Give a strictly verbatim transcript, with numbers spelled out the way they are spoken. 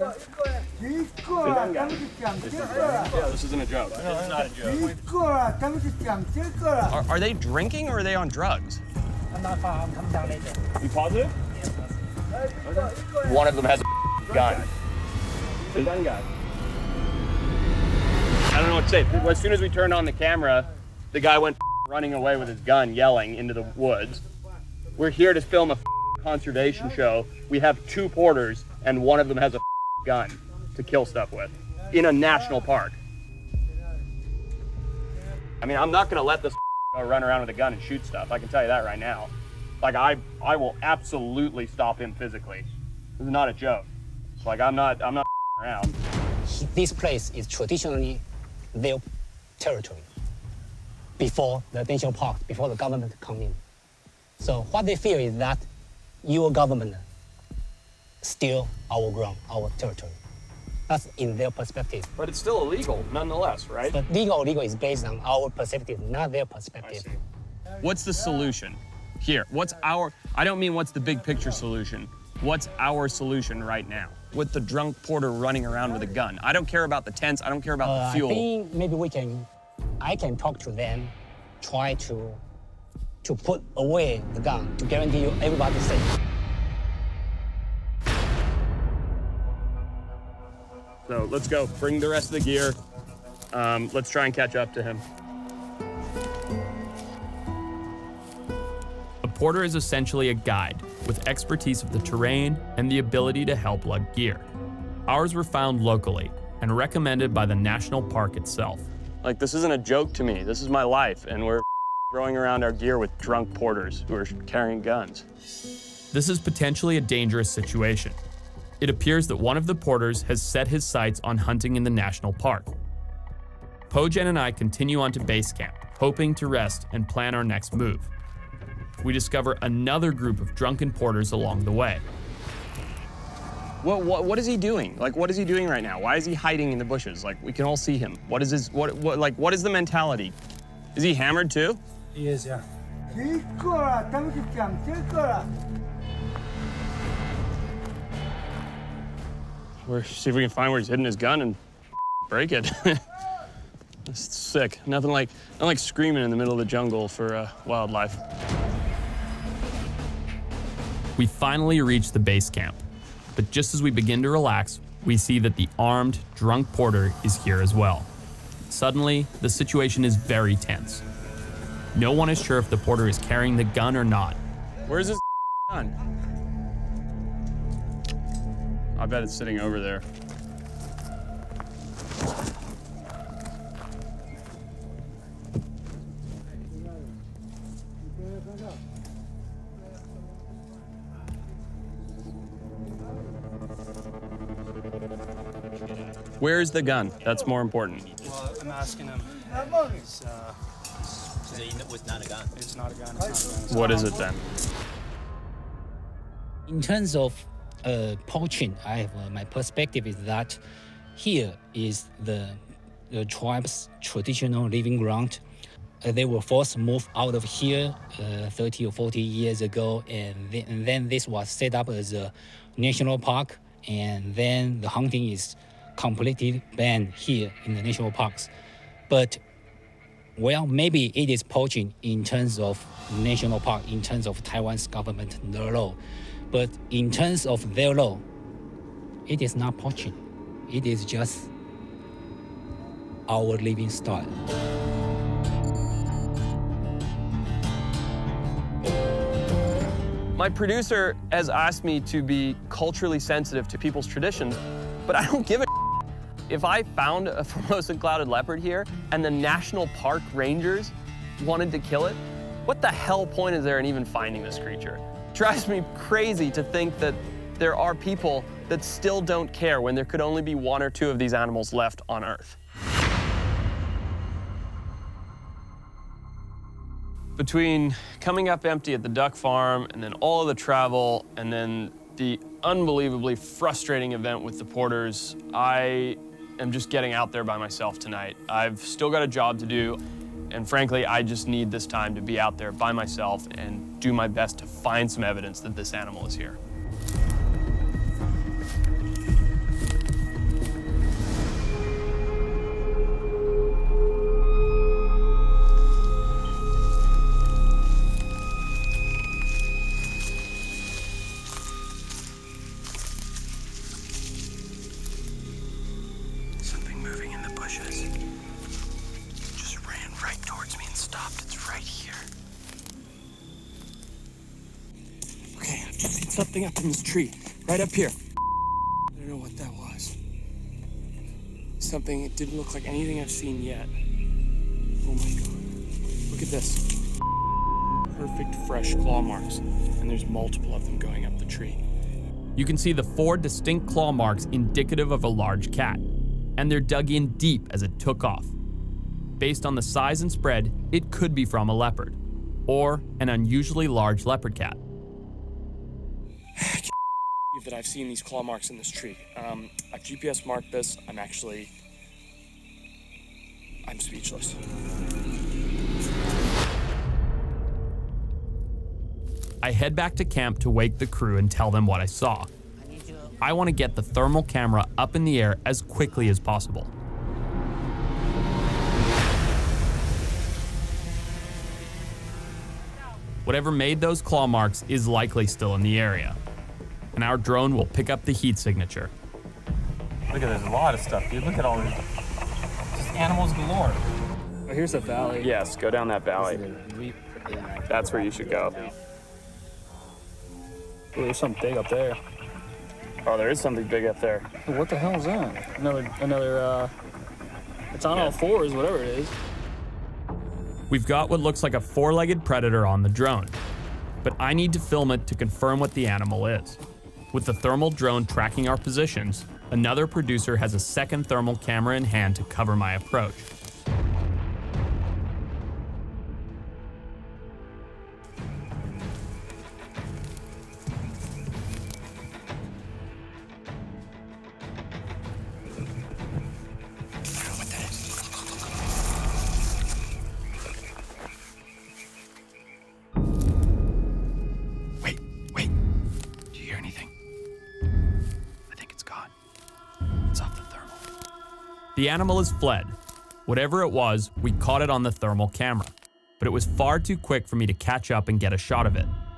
porter? The gun guy. Yeah, this isn't a joke. No, this is not a joke. Are, are they drinking or are they on drugs? You positive? One of them has a gun. The gun guy. I don't know what to say. As soon as we turned on the camera, the guy went running away with his gun, yelling into the woods. We're here to film a conservation show. We have two porters, and one of them has a gun to kill stuff with in a national park. I mean, I'm not gonna let this run around with a gun and shoot stuff. I can tell you that right now. Like, I, I will absolutely stop him physically. This is not a joke. Like, I'm not, I'm not around. This place is traditionally their territory before the national park, before the government come in. So what they fear is that your government steal our ground, our territory. That's in their perspective. But it's still illegal, nonetheless, right? But legal or legal is based on our perspective, not their perspective. What's the solution here? What's our, I don't mean what's the big picture solution. What's our solution right now? With the drunk porter running around with a gun. I don't care about the tents, I don't care about uh, the fuel. I think maybe we can, I can talk to them, try to, to put away the gun, to guarantee you everybody's safe. So let's go, bring the rest of the gear. Um, let's try and catch up to him. A porter is essentially a guide with expertise of the terrain and the ability to help lug gear. Ours were found locally and recommended by the national park itself. Like, this isn't a joke to me. This is my life, and we're throwing around our gear with drunk porters who are carrying guns. This is potentially a dangerous situation. It appears that one of the porters has set his sights on hunting in the national park. Pojen and I continue on to base camp, hoping to rest and plan our next move. We discover another group of drunken porters along the way. What, what, what is he doing? Like, what is he doing right now? Why is he hiding in the bushes? Like, we can all see him. What is his, what, what, like, what is the mentality? Is he hammered too? He is, yeah. We're, see if we can find where he's hidden his gun and break it. It's sick. Nothing like, nothing like screaming in the middle of the jungle for uh, wildlife. We finally reach the base camp, but just as we begin to relax, we see that the armed, drunk porter is here as well. Suddenly, the situation is very tense. No one is sure if the porter is carrying the gun or not. Where's his gun? I bet it's sitting over there. Where is the gun? That's more important. Well, I'm asking him. It's, uh, it's not a gun. It's not a gun. It's not a gun. What is it then? In terms of uh, poaching, I have, uh, my perspective is that here is the, the tribe's traditional living ground. Uh, they were forced to move out of here uh, thirty or forty years ago, and, th and then this was set up as a national park, and then the hunting is completely banned here in the national parks. But, well, maybe it is poaching in terms of national park, in terms of Taiwan's government, their law. But in terms of their law, it is not poaching. It is just our living style. My producer has asked me to be culturally sensitive to people's traditions, but I don't give a if I found a Formosan clouded leopard here and the national park rangers wanted to kill it, what the hell point is there in even finding this creature? It drives me crazy to think that there are people that still don't care when there could only be one or two of these animals left on Earth. Between coming up empty at the duck farm and then all of the travel and then the unbelievably frustrating event with the porters, I am just getting out there by myself tonight. I've still got a job to do, and frankly, I just need this time to be out there by myself and do my best to find some evidence that this animal is here. Something up in this tree, right up here. I don't know what that was. Something, it didn't look like anything I've seen yet. Oh my God. Look at this. Perfect fresh claw marks, and there's multiple of them going up the tree. You can see the four distinct claw marks indicative of a large cat, and they're dug in deep as it took off. Based on the size and spread, it could be from a leopard, or an unusually large leopard cat. I can't believe that I've seen these claw marks in this tree. Um, I've G P S marked this. I'm actually, I'm speechless. I head back to camp to wake the crew and tell them what I saw. I want to get the thermal camera up in the air as quickly as possible. Whatever made those claw marks is likely still in the area, and our drone will pick up the heat signature. Look at there's a lot of stuff, dude. Look at all this. Just animals galore. Oh, here's the valley. Yes, go down that valley. That's where you should go. Ooh, there's something big up there. Oh, there is something big up there. What the hell is that? Another, another, uh, it's on all fours, whatever it is. We've got what looks like a four-legged predator on the drone, but I need to film it to confirm what the animal is. With the thermal drone tracking our positions, another producer has a second thermal camera in hand to cover my approach. The animal has fled. Whatever it was, we caught it on the thermal camera, but it was far too quick for me to catch up and get a shot of it.